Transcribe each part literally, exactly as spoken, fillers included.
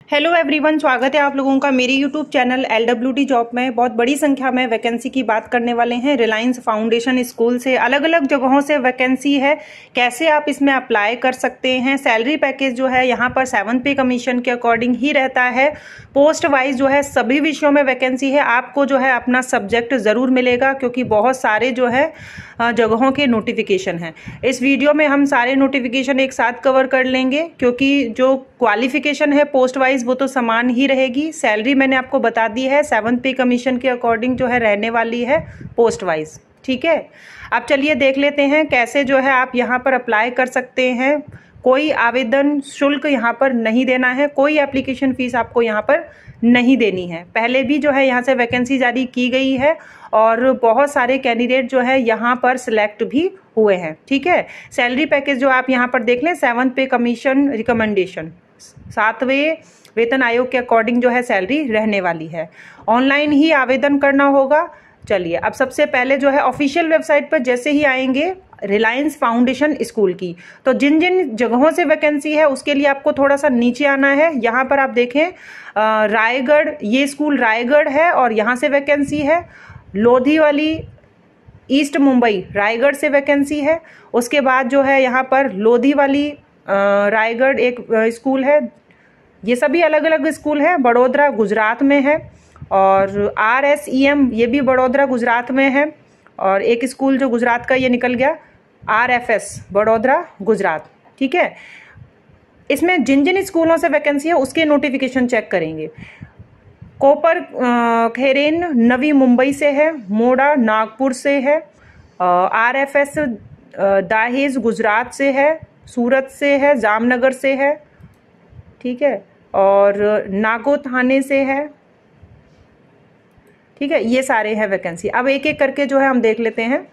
Hello everyone, स्वागत है आप लोगों का मेरे YouTube channel L W D job में। बहुत बड़ी संख्या में वैकेंसी की बात करने वाले हैं। रिलायंस फाउंडेशन स्कूल से अलग अलग जगहों से वैकेंसी है। कैसे आप इसमें अप्लाई कर सकते हैं। सैलरी पैकेज जो है यहाँ पर सेवन पे कमीशन के अकॉर्डिंग ही रहता है। पोस्ट वाइज जो है सभी विषयों में वैकेंसी है। आपको जो है अपना सब्जेक्ट ज़रूर मिलेगा क्योंकि बहुत सारे जो है जगहों के नोटिफिकेशन हैं। इस वीडियो में हम सारे नोटिफिकेशन एक साथ कवर कर लेंगे क्योंकि जो क्वालिफिकेशन है पोस्ट वाइज वो तो समान ही रहेगी। सैलरी मैंने आपको बता दी है, सेवन पे कमीशन के अकॉर्डिंग जो है रहने वाली है पोस्ट वाइज। ठीक है, अब चलिए देख लेते हैं कैसे जो है आप यहाँ पर अप्लाई कर सकते हैं। कोई आवेदन शुल्क यहाँ पर नहीं देना है, कोई एप्लीकेशन फीस आपको यहाँ पर नहीं देनी है। पहले भी जो है यहाँ से वैकेंसी जारी की गई है और बहुत सारे कैंडिडेट जो है यहाँ पर सिलेक्ट भी हुए हैं। ठीक है, सैलरी पैकेज जो आप यहाँ पर देख लें, सेवन पे कमीशन रिकमेंडेशन, सातवें वेतन आयोग के अकॉर्डिंग जो है सैलरी रहने वाली है। ऑनलाइन ही आवेदन करना होगा। चलिए अब सबसे पहले जो है ऑफिशियल वेबसाइट पर जैसे ही आएंगे रिलायंस फाउंडेशन स्कूल की, तो जिन जिन जगहों से वैकेंसी है उसके लिए आपको थोड़ा सा नीचे आना है। यहाँ पर आप देखें रायगढ़, ये स्कूल रायगढ़ है और यहाँ से वैकेंसी है। लोधी वाली ईस्ट मुंबई रायगढ़ से वैकेंसी है। उसके बाद जो है यहाँ पर लोधी वाली रायगढ़ एक स्कूल है। ये सभी अलग अलग स्कूल है। बड़ोदरा गुजरात में है और आर एस ई एम ये भी बड़ोदरा गुजरात में है। और एक स्कूल जो गुजरात का ये निकल गया R F S Vadodara Gujarat. ठीक है, इसमें जिन जिन स्कूलों से वैकेंसी है उसके नोटिफिकेशन चेक करेंगे। कोपर खेरेन नवी मुंबई से है, मोड़ा नागपुर से है, R F S Dahej Gujarat से है, सूरत से है, जामनगर से है। ठीक है, और नागो थाने से है। ठीक है, ये सारे हैं वैकेंसी। अब एक एक करके जो है हम देख लेते हैं।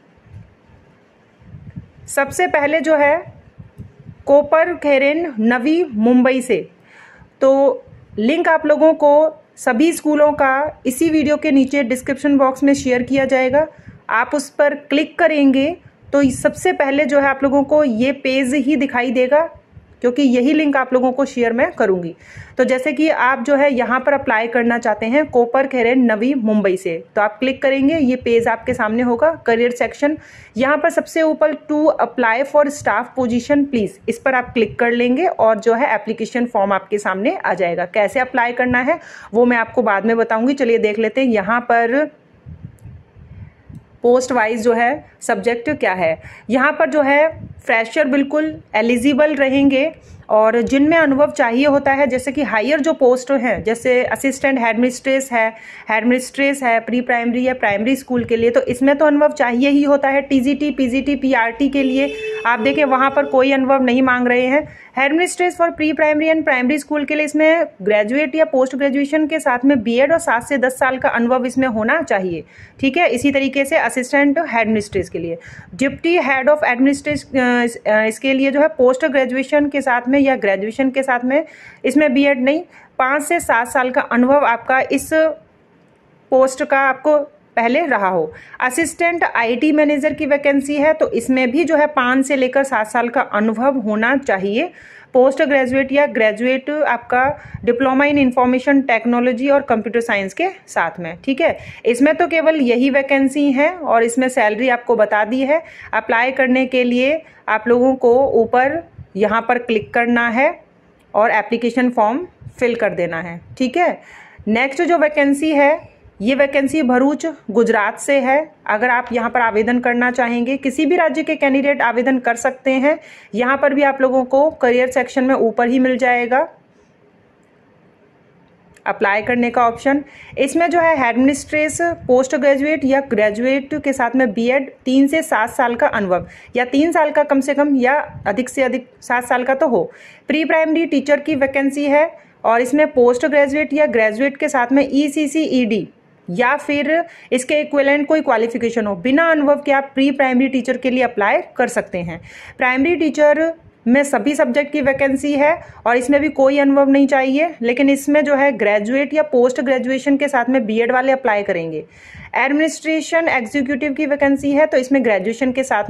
सबसे पहले जो है कोपर खेरेन नवी मुंबई से, तो लिंक आप लोगों को सभी स्कूलों का इसी वीडियो के नीचे डिस्क्रिप्शन बॉक्स में शेयर किया जाएगा। आप उस पर क्लिक करेंगे तो सबसे पहले जो है आप लोगों को ये पेज ही दिखाई देगा क्योंकि यही लिंक आप लोगों को शेयर मैं करूंगी। तो जैसे कि आप जो है यहाँ पर अप्लाई करना चाहते हैं कोपर खेरेन नवी मुंबई से, तो आप क्लिक करेंगे, ये पेज आपके सामने होगा। करियर सेक्शन, यहाँ पर सबसे ऊपर to apply for staff position please, इस पर आप क्लिक कर लेंगे और जो है एप्लीकेशन फॉर्म आपके सामने आ जाएगा। कैसे अप्लाई करना है वो मैं आपको बाद में बताऊंगी। चलिए देख लेते हैं यहाँ पर पोस्ट वाइज जो है सब्जेक्ट क्या है। यहाँ पर जो है फ्रेशर बिल्कुल एलिजिबल रहेंगे और जिनमें अनुभव चाहिए होता है, जैसे कि हायर जो पोस्ट हैं, जैसे असिस्टेंट हेडमिस्ट्रेस है, हेडमिस्ट्रेस है प्री प्राइमरी या प्राइमरी स्कूल के लिए, तो इसमें तो अनुभव चाहिए ही होता है। टीजीटी, पीजीटी, पीआरटी के लिए आप देखें वहाँ पर कोई अनुभव नहीं मांग रहे हैं। Headmistress for pre primary and primary school के लिए इसमें ग्रेजुएट या पोस्ट ग्रेजुएशन के साथ में बीएड और सात से दस साल का अनुभव इसमें होना चाहिए। ठीक है, इसी तरीके से असिस्टेंट हेडमिस्ट्रेस के लिए, डिप्टी हेड ऑफ एडमिनिस्ट्रेस इसके लिए जो है पोस्ट ग्रेजुएशन के साथ में या ग्रेजुएशन के साथ में, इसमें बीएड नहीं, पाँच से सात साल का अनुभव आपका इस पोस्ट का आपको पहले रहा हो। असिस्टेंट आईटी मैनेजर की वैकेंसी है, तो इसमें भी जो है पाँच से लेकर सात साल का अनुभव होना चाहिए। पोस्ट ग्रेजुएट या ग्रेजुएट आपका डिप्लोमा इन इंफॉर्मेशन टेक्नोलॉजी और कंप्यूटर साइंस के साथ में। ठीक है, इसमें तो केवल यही वैकेंसी है और इसमें सैलरी आपको बता दी है। अप्लाई करने के लिए आप लोगों को ऊपर यहाँ पर क्लिक करना है और एप्लीकेशन फॉर्म फिल कर देना है। ठीक है, नेक्स्ट जो वैकेंसी है ये वैकेंसी भरूच गुजरात से है। अगर आप यहाँ पर आवेदन करना चाहेंगे, किसी भी राज्य के कैंडिडेट आवेदन कर सकते हैं। यहाँ पर भी आप लोगों को करियर सेक्शन में ऊपर ही मिल जाएगा अप्लाई करने का ऑप्शन। इसमें जो है एडमिनिस्ट्रेस पोस्ट ग्रेजुएट या ग्रेजुएट के साथ में बीएड, तीन से सात साल का अनुभव या तीन साल का कम से कम या अधिक से अधिक सात साल का तो हो। प्री प्राइमरी टीचर की वैकेंसी है और इसमें पोस्ट ग्रेजुएट या ग्रेजुएट के साथ में ईसीसीईडी या फिर इसके इक्विवेलेंट कोई क्वालिफिकेशन हो। बिना अनुभव के आप प्री प्राइमरी टीचर के लिए अप्लाई कर सकते हैं। प्राइमरी टीचर में सभी सब्जेक्ट की वैकेंसी है और इसमें भी कोई अनुभव नहीं चाहिए, लेकिन इसमें जो है ग्रेजुएट या पोस्ट ग्रेजुएशन के साथ में बीएड वाले अप्लाई करेंगे। एडमिनिस्ट्रेशन एग्जीक्यूटिव की वैकेंसी है, तो इसमें ग्रेजुएशन के साथ में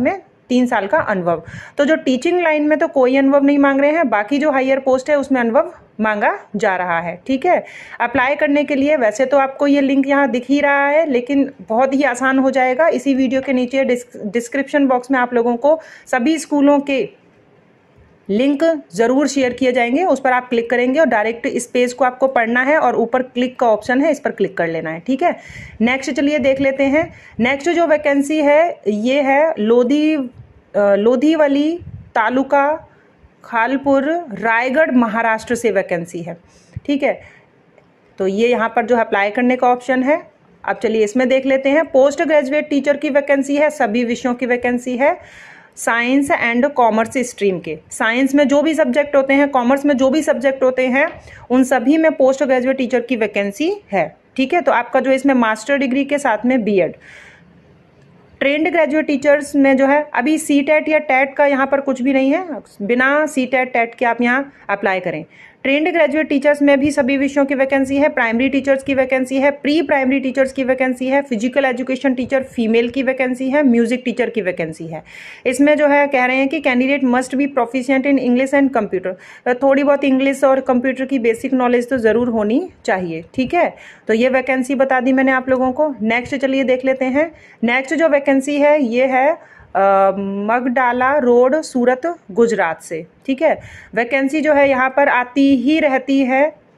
तीन साल का अनुभव। तो जो टीचिंग लाइन में तो कोई अनुभव नहीं मांग रहे हैं, बाकी जो हायर पोस्ट है उसमें अनुभव मांगा जा रहा है। ठीक है, अप्लाई करने के लिए वैसे तो आपको ये लिंक यहाँ दिख ही रहा है, लेकिन बहुत ही आसान हो जाएगा। इसी वीडियो के नीचे डिस्क्रिप्शन बॉक्स में आप लोगों को सभी स्कूलों के लिंक जरूर शेयर किए जाएंगे, उस पर आप क्लिक करेंगे और डायरेक्ट इस पेज को आपको पढ़ना है और ऊपर क्लिक का ऑप्शन है, इस पर क्लिक कर लेना है। ठीक है, नेक्स्ट चलिए देख लेते हैं। नेक्स्ट जो वैकेंसी है ये है लोधी लोधीवली तालुका खालपुर रायगढ़ महाराष्ट्र से वैकेंसी है। ठीक है, तो ये यहाँ पर जो अप्लाई करने का ऑप्शन है। अब चलिए इसमें देख लेते हैं। पोस्ट ग्रेजुएट टीचर की वैकेंसी है, सभी विषयों की वैकेंसी है, साइंस एंड कॉमर्स स्ट्रीम के। साइंस में जो भी सब्जेक्ट होते हैं, कॉमर्स में जो भी सब्जेक्ट होते हैं, उन सभी में पोस्ट ग्रेजुएट टीचर की वैकेंसी है। ठीक है, तो आपका जो इसमें मास्टर डिग्री के साथ में बीएड। ट्रेंड ग्रेजुएट टीचर्स में जो है अभी सी टेट या टेट का यहाँ पर कुछ भी नहीं है, बिना सी टेट टेट के आप यहाँ अप्लाई करें। ट्रेंड ग्रेजुएट टीचर्स में भी सभी विषयों की वैकेंसी है, प्राइमरी टीचर्स की वैकेंसी है, प्री प्राइमरी टीचर्स की वैकेंसी है, फिजिकल एजुकेशन टीचर फीमेल की वैकेंसी है, म्यूजिक टीचर की वैकेंसी है। इसमें जो है कह रहे हैं कि candidate must be proficient in English and computer. थोड़ी बहुत इंग्लिश और कंप्यूटर की बेसिक नॉलेज तो जरूर होनी चाहिए। ठीक है, तो ये वैकेंसी बता दी मैंने आप लोगों को। नेक्स्ट चलिए देख लेते हैं। नेक्स्ट जो वैकेंसी है ये है Uh, मगडाला रोड सूरत गुजरात से। ठीक है, वैकेंसी जो है यहाँ पर आती ही रहती है,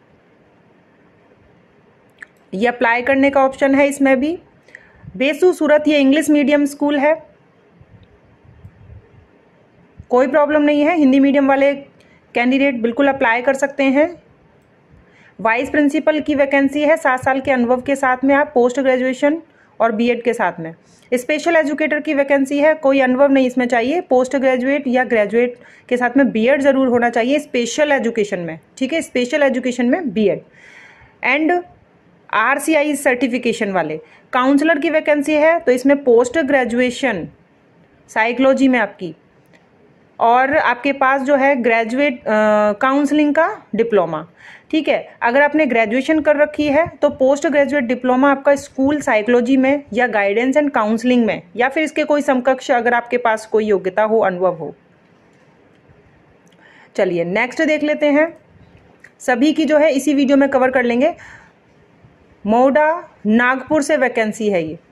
ये अप्लाई करने का ऑप्शन है इसमें भी। बेसू सूरत ये इंग्लिश मीडियम स्कूल है, कोई प्रॉब्लम नहीं है, हिंदी मीडियम वाले कैंडिडेट बिल्कुल अप्लाई कर सकते हैं। वाइस प्रिंसिपल की वैकेंसी है, सात साल के अनुभव के साथ में आप पोस्ट ग्रेजुएशन और बीएड के साथ में। स्पेशल एजुकेटर की वैकेंसी है, कोई अनुभव नहीं इसमें चाहिए, पोस्ट ग्रेजुएट या ग्रेजुएट के साथ में बीएड जरूर होना चाहिए स्पेशल एजुकेशन में। ठीक है, स्पेशल एजुकेशन में बीएड एंड आरसीआई सर्टिफिकेशन वाले। काउंसलर की वैकेंसी है, तो इसमें पोस्ट ग्रेजुएशन साइकोलॉजी में आपकी, और आपके पास जो है ग्रेजुएट काउंसलिंग का डिप्लोमा। ठीक है, अगर आपने ग्रेजुएशन कर रखी है तो पोस्ट ग्रेजुएट डिप्लोमा आपका स्कूल साइकोलॉजी में या गाइडेंस एंड काउंसलिंग में, या फिर इसके कोई समकक्ष अगर आपके पास कोई योग्यता हो, अनुभव हो। चलिए नेक्स्ट देख लेते हैं। सभी की जो है इसी वीडियो में कवर कर लेंगे। मोडा नागपुर से वैकेंसी है ये।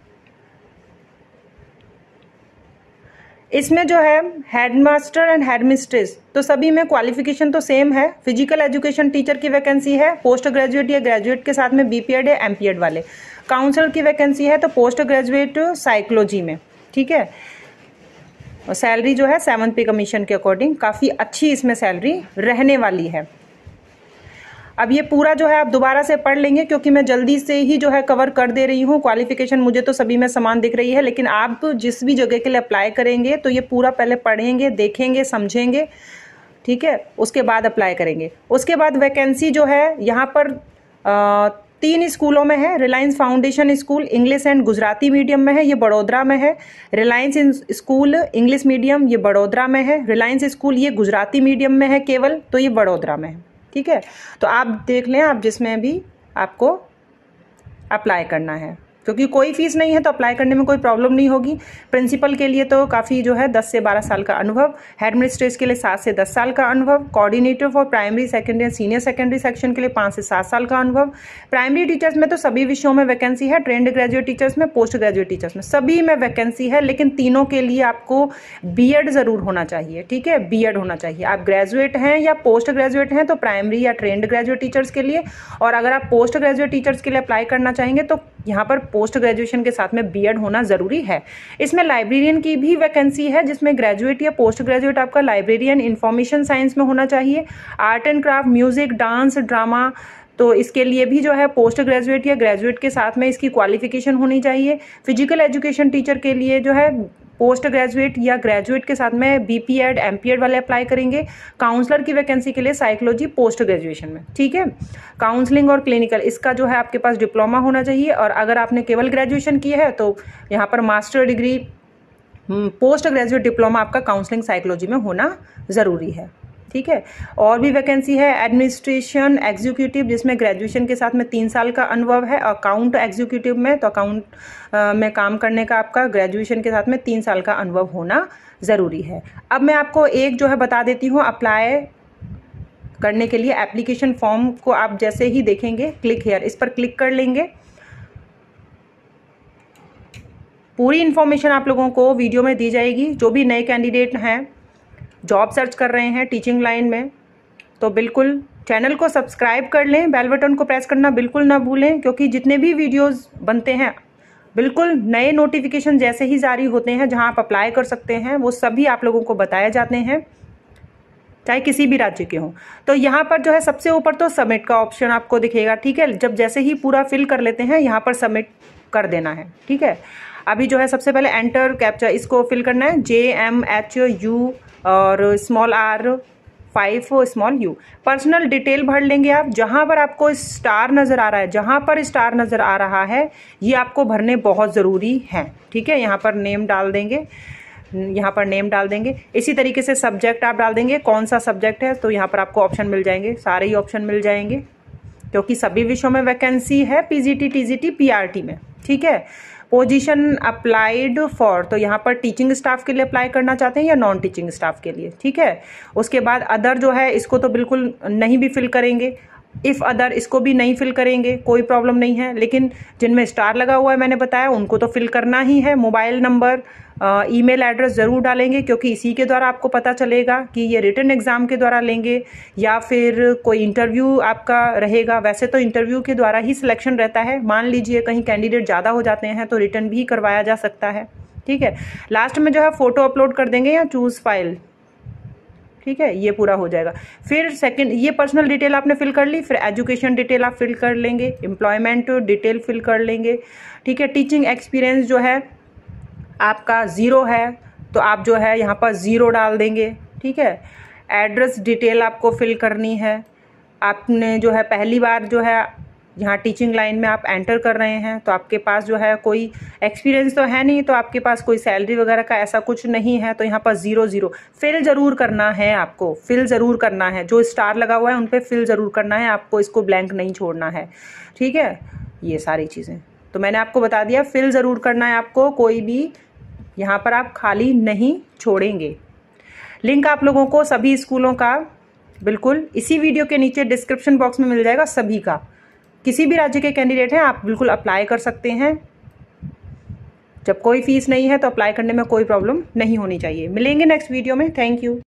इसमें जो है हेडमास्टर एंड हेडमिस्ट्रेस, तो सभी में क्वालिफिकेशन तो सेम है। फिजिकल एजुकेशन टीचर की वैकेंसी है, पोस्ट ग्रेजुएट या ग्रेजुएट के साथ में बीपीएड या एमपीएड वाले। काउंसलर की वैकेंसी है, तो पोस्ट ग्रेजुएट साइकोलॉजी में। ठीक है, और सैलरी जो है सेवन पे कमीशन के अकॉर्डिंग काफ़ी अच्छी इसमें सैलरी रहने वाली है। अब ये पूरा जो है आप दोबारा से पढ़ लेंगे, क्योंकि मैं जल्दी से ही जो है कवर कर दे रही हूँ। क्वालिफिकेशन मुझे तो सभी में समान दिख रही है, लेकिन आप जिस भी जगह के लिए अप्लाई करेंगे तो ये पूरा पहले पढ़ेंगे, देखेंगे, समझेंगे। ठीक है, उसके बाद अप्लाई करेंगे। उसके बाद वैकेंसी जो है यहाँ पर आ, तीन स्कूलों में है। Reliance Foundation school English and Gujarati medium में है, ये बड़ोदरा में है। रिलायंस स्कूल इंग्लिश मीडियम ये बड़ोदरा में है। रिलायंस स्कूल ये गुजराती मीडियम में है केवल, तो ये बड़ोदरा में है। ठीक है, तो आप देख लें आप जिसमें भी आपको अप्लाई करना है, क्योंकि कोई फीस नहीं है तो अप्लाई करने में कोई प्रॉब्लम नहीं होगी। प्रिंसिपल के लिए तो काफ़ी जो है दस से बारह साल का अनुभव, हेडमिस्ट्रेस के लिए सात से दस साल का अनुभव, coordinator for primary secondary senior secondary section के लिए पाँच से सात साल का अनुभव। प्राइमरी टीचर्स में तो सभी विषयों में वैकेंसी है, ट्रेंड ग्रेजुएट टीचर्स में, पोस्ट ग्रेजुएट टीचर्स में, सभी में वैकेंसी है। लेकिन तीनों के लिए आपको बीएड जरूर होना चाहिए। ठीक है, बीएड होना चाहिए। आप ग्रेजुएट हैं या पोस्ट ग्रेजुएट हैं तो प्राइमरी या ट्रेंड ग्रेजुएट टीचर्स के लिए, और अगर आप पोस्ट ग्रेजुएट टीचर्स के लिए अप्लाई करना चाहेंगे तो यहाँ पर पोस्ट ग्रेजुएशन के साथ में बीएड होना जरूरी है। इसमें लाइब्रेरियन की भी वैकेंसी है, जिसमें ग्रेजुएट या पोस्ट ग्रेजुएट आपका लाइब्रेरियन इंफॉर्मेशन साइंस में होना चाहिए। Art and craft, music, dance, drama, तो इसके लिए भी जो है पोस्ट ग्रेजुएट या ग्रेजुएट के साथ में इसकी क्वालिफिकेशन होनी चाहिए। फिजिकल एजुकेशन टीचर के लिए जो है पोस्ट ग्रेजुएट या ग्रेजुएट के साथ में बीपीएड एमपीएड वाले अप्लाई करेंगे। काउंसलर की वैकेंसी के लिए साइकोलॉजी पोस्ट ग्रेजुएशन में। ठीक है, काउंसलिंग और क्लिनिकल इसका जो है आपके पास डिप्लोमा होना चाहिए, और अगर आपने केवल ग्रेजुएशन की है तो यहाँ पर master degree, post graduate diploma आपका काउंसलिंग साइकोलॉजी में होना ज़रूरी है। ठीक है। और भी वैकेंसी है एडमिनिस्ट्रेशन एग्जीक्यूटिव, जिसमें ग्रेजुएशन के साथ में तीन साल का अनुभव है। अकाउंट एग्जीक्यूटिव में तो अकाउंट में काम करने का आपका ग्रेजुएशन के साथ में तीन साल का अनुभव होना ज़रूरी है। अब मैं आपको एक जो है बता देती हूँ अप्लाई करने के लिए एप्लीकेशन फॉर्म को। आप जैसे ही देखेंगे क्लिक हियर, इस पर क्लिक कर लेंगे। पूरी इन्फॉर्मेशन आप लोगों को वीडियो में दी जाएगी। जो भी नए कैंडिडेट हैं, जॉब सर्च कर रहे हैं टीचिंग लाइन में, तो बिल्कुल चैनल को सब्सक्राइब कर लें, बेल बटन को प्रेस करना बिल्कुल ना भूलें, क्योंकि जितने भी वीडियोस बनते हैं बिल्कुल नए नोटिफिकेशन जैसे ही जारी होते हैं जहां आप अप्लाई कर सकते हैं, वो सभी आप लोगों को बताए जाते हैं, चाहे किसी भी राज्य के हों। तो यहाँ पर जो है सबसे ऊपर तो सबमिट का ऑप्शन आपको दिखेगा, ठीक है। जब जैसे ही पूरा फिल कर लेते हैं यहाँ पर सबमिट कर देना है, ठीक है। अभी जो है सबसे पहले एंटर कैप्चा इसको फिल करना है, जे एम एच यू और small R five small U. Personal detail भर लेंगे आप। जहां पर आपको स्टार नजर आ रहा है, जहां पर स्टार नजर आ रहा है ये आपको भरने बहुत जरूरी है, ठीक है। यहाँ पर नेम डाल देंगे, यहाँ पर नेम डाल देंगे। इसी तरीके से सब्जेक्ट आप डाल देंगे, कौन सा सब्जेक्ट है, तो यहाँ पर आपको ऑप्शन मिल जाएंगे, सारे ही ऑप्शन मिल जाएंगे, क्योंकि सभी विषयों में वैकेंसी है पीजीटी, टीजीटी, पीआरटी में, ठीक है। पोजीशन अप्लाइड फॉर, तो यहाँ पर टीचिंग स्टाफ के लिए अप्लाई करना चाहते हैं या नॉन टीचिंग स्टाफ के लिए, ठीक है। उसके बाद अदर जो है इसको तो बिल्कुल नहीं भी फिल करेंगे। इफ़ अदर इसको भी नहीं फिल करेंगे, कोई प्रॉब्लम नहीं है। लेकिन जिनमें स्टार लगा हुआ है मैंने बताया उनको तो फिल करना ही है। मोबाइल नंबर, ईमेल एड्रेस ज़रूर डालेंगे, क्योंकि इसी के द्वारा आपको पता चलेगा कि ये रिटन एग्जाम के द्वारा लेंगे या फिर कोई इंटरव्यू आपका रहेगा। वैसे तो इंटरव्यू के द्वारा ही सिलेक्शन रहता है। मान लीजिए कहीं कैंडिडेट ज़्यादा हो जाते हैं तो रिटन भी करवाया जा सकता है, ठीक है। लास्ट में जो है फोटो अपलोड कर देंगे या चूज फाइल, ठीक है, ये पूरा हो जाएगा। फिर सेकंड, ये पर्सनल डिटेल आपने फिल कर ली। फिर एजुकेशन डिटेल आप फिल कर लेंगे, एम्प्लॉयमेंट डिटेल फिल कर लेंगे, ठीक है। टीचिंग एक्सपीरियंस जो है आपका ज़ीरो है तो आप जो है यहाँ पर ज़ीरो डाल देंगे, ठीक है। एड्रेस डिटेल आपको फिल करनी है। आपने जो है पहली बार जो है यहाँ टीचिंग लाइन में आप एंटर कर रहे हैं, तो आपके पास जो है कोई एक्सपीरियंस तो है नहीं, तो आपके पास कोई सैलरी वगैरह का ऐसा कुछ नहीं है, तो यहाँ पर ज़ीरो ज़ीरो फिल ज़रूर करना है। आपको फिल ज़रूर करना है, जो स्टार लगा हुआ है उन पर फिल ज़रूर करना है, आपको इसको ब्लैंक नहीं छोड़ना है, ठीक है। ये सारी चीज़ें तो मैंने आपको बता दिया, फिल ज़रूर करना है आपको, कोई भी यहाँ पर आप खाली नहीं छोड़ेंगे। लिंक आप लोगों को सभी स्कूलों का बिल्कुल इसी वीडियो के नीचे डिस्क्रिप्शन बॉक्स में मिल जाएगा, सभी का। किसी भी राज्य के कैंडिडेट हैं आप बिल्कुल अप्लाई कर सकते हैं। जब कोई फीस नहीं है तो अप्लाई करने में कोई प्रॉब्लम नहीं होनी चाहिए। मिलेंगे नेक्स्ट वीडियो में। Thank you.